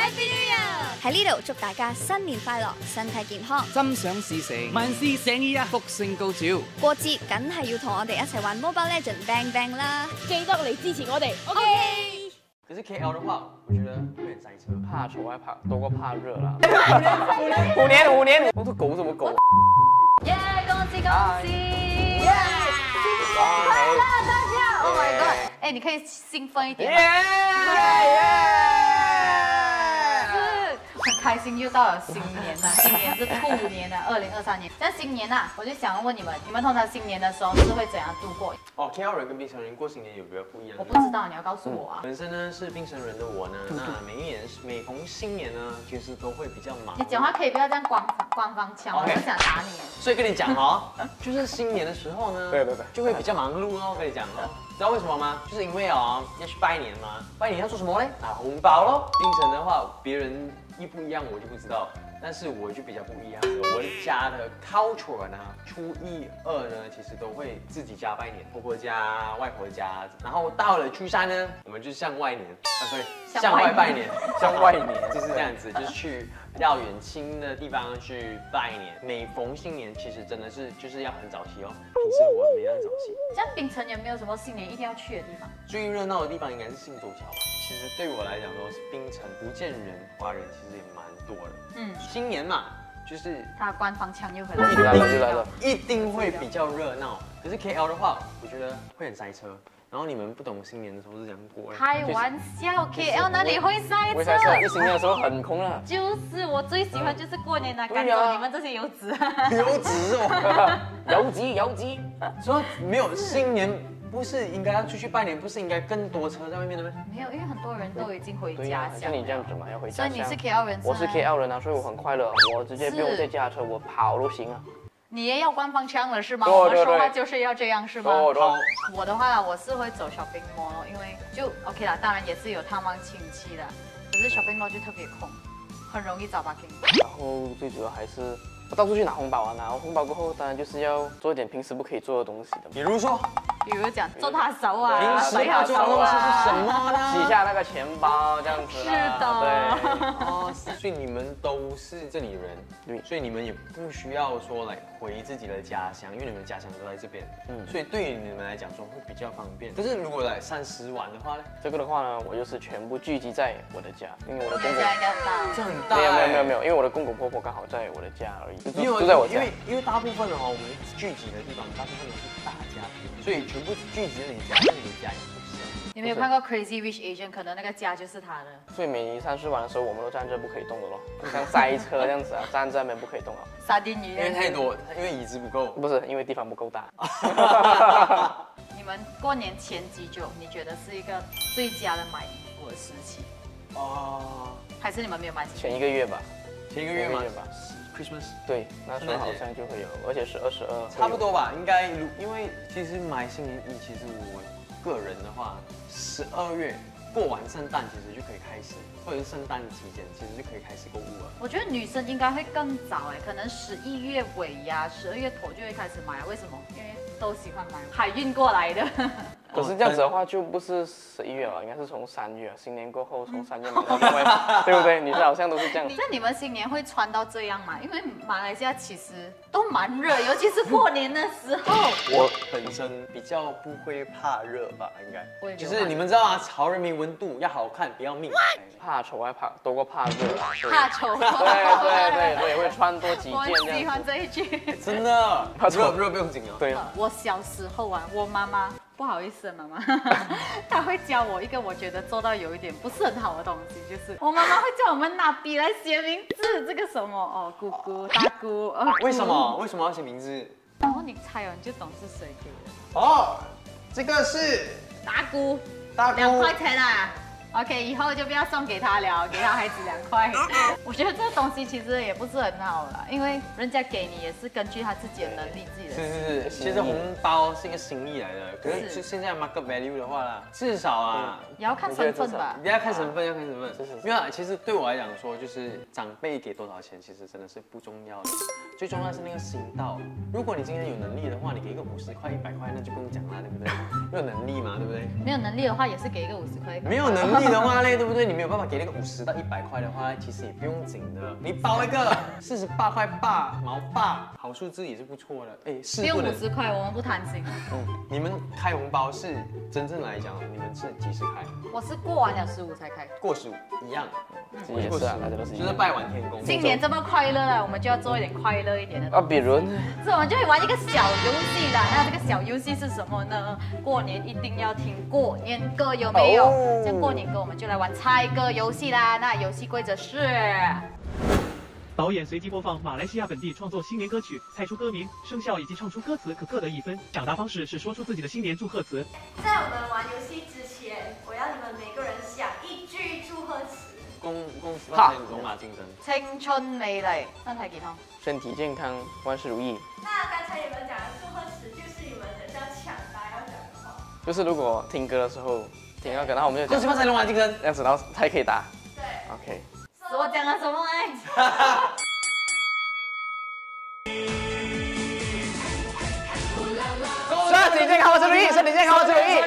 Happy New Year！ 喺呢度祝大家新年快樂，身體健康， 心想事成，萬事勝意啊，福星高照。 過節梗係要同我哋一齊玩 Mobile Legend Bang Bang 啦！ 記得嚟支持我哋 ，OK？ 可是 KL 的话，我觉得有点塞车。 怕丑还怕多过怕热啦。5年，我的狗怎么狗？ 耶！恭喜恭喜！耶！新年快樂，大家 ！Oh my god！ 哎，你可以興奮一點嗎？很開心又到了新年了，新年是兔年的2023年。但新年啊，我就想問你們通常新年的時候是會怎樣度過？ 哦 ，KL 人跟槟城人過新年有比較不一樣。 我不知道，你要告訴我啊。 本身呢是槟城人的我呢，那每逢新年呢，其實都會比較忙。 你講話可以不要這樣官方腔，我想打你。 所以跟你講哦，就是新年的時候呢， 對， 就會比較忙碌哦。跟你講哦，知道為什麼嗎？就是因為哦要去拜年嘛，拜年要做什麼呢？拿紅包咯。槟城的話，別人一不一樣我就不知道，但是我就比較不一樣。我的家的 culture 呢，初一、二呢，其實都會自己家拜年，婆婆家、外婆家，然後到了初三呢，我們就向外年，向外拜年，向外年就是這樣子，就是去比較遠親的地方去拜年。每逢新年，其實真的是就是要很早起哦。平時我沒那麼早起。 像槟城有沒有什麼新年一定要去的地方？ 最熱鬧的地方應該是信州橋吧。其實對我來講說，是檳城福建人、華人其實也蠻多的。新年嘛，就是他官方腔又回來了， 一定會比較熱鬧。可是 KL 的話，我覺得會很塞車。然後你們不懂新年的時候是怎樣過的？ 開玩笑 ，KL 哪裡會塞車？ 一新年的時候很空啦。 就是我最喜歡就是過年啦，趕走你們這些遊子。 遊子哦， 遊子。 說沒有新年。不是應該要出去拜年，不是應該更多車在外面的嗎？ 沒有，因為很多人都已經回家鄉。 像你這樣子嘛，要回家鄉。 所以你是 KL 人， 我是 KL 人啊，所以我很快樂，我直接不用再駕車，我跑都行啊。 你也要官方腔了是嗎？我們說話就是要這樣是嗎？我的話我是會走 shopping mall，因為就 OK 啦，當然也是有探望親戚的，可是 shopping mall 就特別空，很容易找 parking。 然後最主要還是我到處去拿紅包啊，拿紅包過後，當然就是要做一點平時不可以做的東西的， 比如說。 比如講做他手啊， 平時要做的東西是什麼呢？ 洗下那個錢包這樣子。 是的。 對。 哦，所以你們都是這裡人，對，所以你們也不需要說來回自己的家鄉，因為你們家鄉都在這邊。所以對於你們來講說會比較方便。可是如果來30玩的話呢？ 這個的話呢，我就是全部聚集在我的家，因為我的公公。 這很大。 沒有，因為我的公公婆婆剛好在我的家而已，就在我家。 因為大部分的話，我們聚集的地方，大部分都是大家庭，所以全部聚集在你家，那你家也不是。 你沒有看過 Crazy Rich Asian？ 可能那個家就是他的。 所以每30晚的時候，我們都站着不可以動的咯，像塞車這樣子啊，站在那邊不可以動啊。 沙丁魚。 因為太多，因為椅子不夠。 不是，因為地方不夠大。 你們過年前幾久，你覺得是一個最佳的買衣服的時期？ 哦。 還是你們沒有買？ 前1個月吧。 前1個月吧。Christmas 對，那時候好像就會有，而且是22。 差不多吧，應該，因為其實買新年衣，其實我個人的話，12月過完聖誕其實就可以開始，或者是聖誕期間其實就可以開始購物了。 我覺得女生應該會更早可能11月尾呀，12月頭就會開始買。為什麼？因為都喜歡買海運過來的。 可是這樣子的話，就不是11月了，應該是從3月，新年過後從3月買到6月，對不對？女生好像都是這樣。 那你們新年會穿到這樣嗎？因為馬來西亞其實都蠻熱，尤其是過年的時候。 我本身比較不會怕熱吧，應該。就是你們知道啊，潮人民溫度要好看，不要命。 怕醜還怕多過怕熱。 怕醜。 對，會穿多幾件。我喜歡這一句。 真的，熱不用緊啊。 對。 我小時候啊，我媽媽。不好意思，媽媽，她會教我一個我覺得做到有一點不是很好的東西，就是我媽媽會叫我們拿筆來寫名字，這個什麼哦，姑姑、大姑。 為什麼？為什麼要寫名字？ 然後你猜哦，你就懂是誰給的。 哦，這個是大姑 ，2 塊錢啊。OK， 以後就不要送給他了，給他孩子2塊。我覺得這個東西其實也不是很好啦，因為人家給你也是根據他自己的能力、自己的。是， 其實紅包是一個心意來的，可是就現在 market value 的話啦，至少啊也要看身份吧。 你要看身份，要看身份。没有，其实对我来讲说，就是长辈给多少钱，其实真的是不重要的，最重要是那个心到。如果你今天有能力的话，你给一个50块、100块，那就不用讲啦，对不对？没有能力嘛，对不对？ 没有能力的话，也是给一个50块。 没有能力的话嘞，对不对？你没有办法给那个50到100块的话，其实也不用紧的。你包一个48块8毛8，好数字也是不错的。哎， 不用50块，我们不贪心。 你们开红包是真正来讲，你们是几时开？ 我是过完了15才开。 过15一样， 也是啊，大家都是一样。 就是拜完天公。 新年这么快乐了，我们就要做一点快乐一点的。 啊，比如呢？ 所以我们就会玩一个小游戏啦。那这个小游戏是什么呢？过年一定要听过年歌，有没有？这过年歌我们就来玩猜歌游戏啦。那游戏规则是。 导演随机播放马来西亚本地创作新年歌曲，猜出歌名、生肖以及唱出歌词可各得1分。抢答方式是说出自己的新年祝贺词。 在我们玩游戏之前，我要你们每个人想1句祝贺词。 恭喜发财，龙马精神， 青春美丽，身体健康， 身体健康，万事如意。 那刚才你们讲的祝贺词，就是你们等下抢答要讲的话。 就是如果听歌的时候听到歌，然后我们就恭喜发财，龙马精神， 这样子，然后才可以答。 对。 OK。 我讲了什么哎？ 身体健康，万事如意，身体健康，万事如意。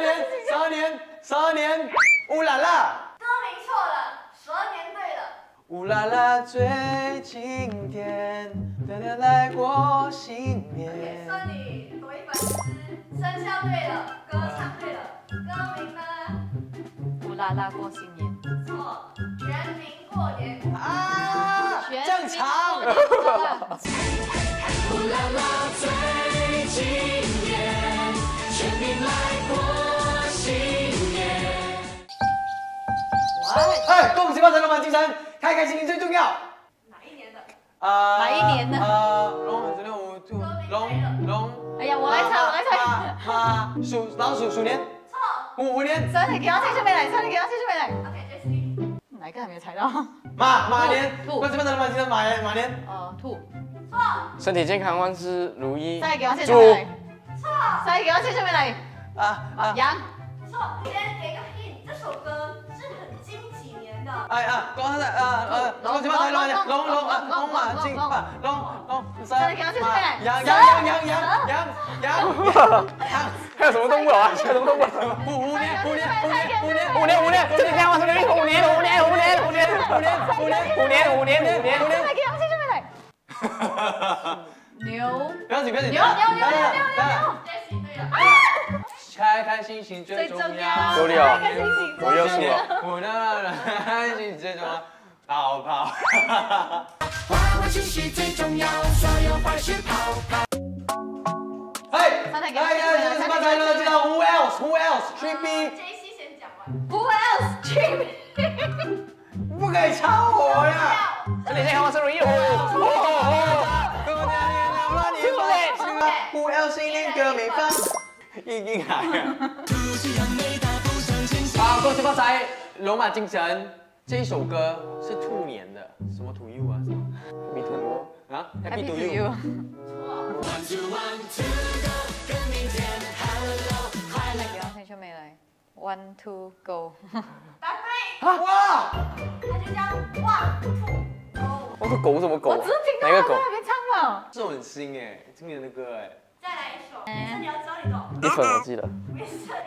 12年，乌拉拉。 歌名错了，12年对了。 乌拉拉最经典，等着来过新年。 算你多1分生肖对了，歌唱对了，歌名呢？ 乌拉拉过新年。 错，全民过年。 啊，正常。 乌拉拉最经典，全民来过新年。 哎，恭喜发财，龙马精神，开开心心最重要。 哪一年的？ 哪一年呢？ 龙。 哎呀，我来猜。 老鼠鼠年。 错。 虎年。 身体健康，青春美丽，身体健康，青春美丽。 OK，Jessie。 哪个还没有猜到？ 马年。 兔。 恭喜发财，龙马精神，马年。 兔。 错。 身体健康，万事如意。 再给我青春美丽。错。再给我青春美丽。羊。 错。先给个 hint， 这首歌是很近几年的。 恭喜发财，龙马精神，龙。 再给我青春美丽。 羊。 还有什么动物啊？还有什么动物？ 虎年， 身体健康，万事如意。虎年。 再给我青春美丽。牛。 不要紧。 牛。 Jessie 对了。 开开心心最重要。 够力哦！ 我又输了。 我的开心最重要。跑。 花花世界最重要，所有坏事跑。 恭喜发财了，知道 Who else？ Jessie 先讲完。 Who else？ Jimmy。 不可以抄我呀！ 身体健康，万事如意。 Who else 新年歌没放？已经来了。好，恭喜发财，龙马精神。这一首歌是兔年的，什么 to you 啊？什么 Happy to you 啊 ？Happy to you。 青春美丽 ，One Two Go。 答对。 哇！ 它就叫One Two Go。 我说狗什么狗？ 我只是听到哪个狗？ 他在那边唱了。 这首很新哎，今年的歌哎。 再来一首，这你要知道你懂。 1分我记得。 为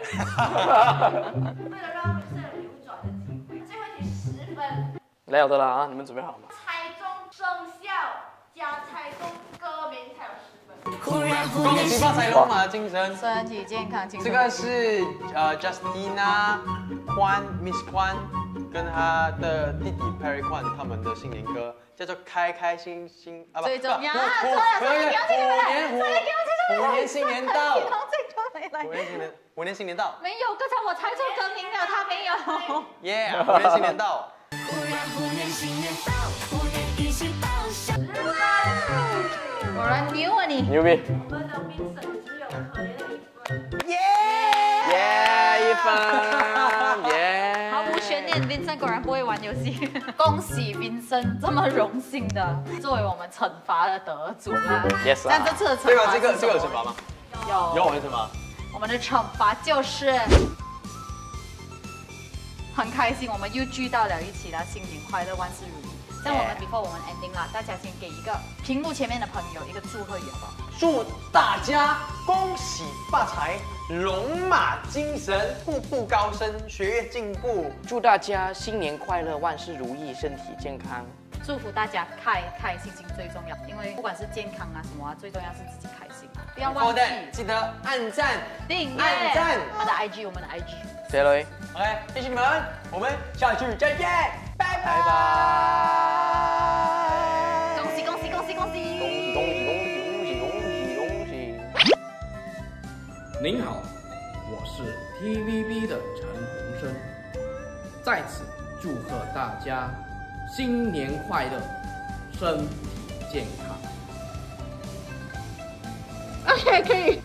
了让我们有扭转的机会，最后一题10分。 来了的啦啊！你们准备好了吗？ 猜中生肖加猜中歌名才有10分。 恭喜发财，龙马精神。 身体健康，青这春美丽。 个是Justina Miss Kwan 跟她的弟弟 Perry Kwan 他们的新年歌，叫做开开心心啊， 最重要。 虎年新年到。虎年新年到。 没有，刚才我猜错歌名了，他没有。 耶，虎年新年到。 果然牛啊你！ 牛逼！ 我们的 Vincent 只有可怜的1分。 耶，1分，耶！ 毫无悬念 ，Vincent 果然不会玩游戏。恭喜 Vincent 这么荣幸的作为我们惩罚的得主啦。 Yes 但这次的惩罚这个有惩罚吗？ 有。 有我的惩罚。 我们的惩罚就是很开心，我们又聚到了一起了，新年快乐，万事如意。在我们 before 我们 ending 啦，大家先给一个屏幕前面的朋友一个祝贺语好不好？ 祝大家恭喜发财，龙马精神，步步高升，学业进步。 祝大家新年快乐，万事如意，身体健康。 祝福大家开开心心最重要，因为不管是健康啊什么啊，最重要是自己开心，不要忘记记得按赞、 订阅、 按赞他的 IG， 我们的 IG。 谢谢雷。 OK， 谢谢你们，我们下期再见，拜拜。 拜拜。 恭喜恭喜恭喜恭喜！ 恭喜恭喜恭喜恭喜恭喜！ 您好，我是 TVB 的陈鸿生，在此祝贺大家新年快乐，身体健康。 OK， 可以。